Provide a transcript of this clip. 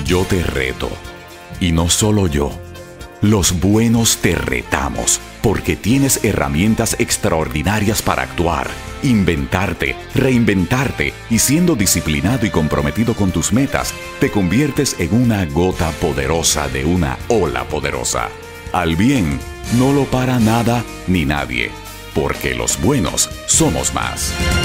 Yo te reto. Y no solo yo. Los buenos te retamos, porque tienes herramientas extraordinarias para actuar, inventarte, reinventarte, y siendo disciplinado y comprometido con tus metas, te conviertes en una gota poderosa de una ola poderosa. Al bien, no lo para nada ni nadie, porque los buenos somos más.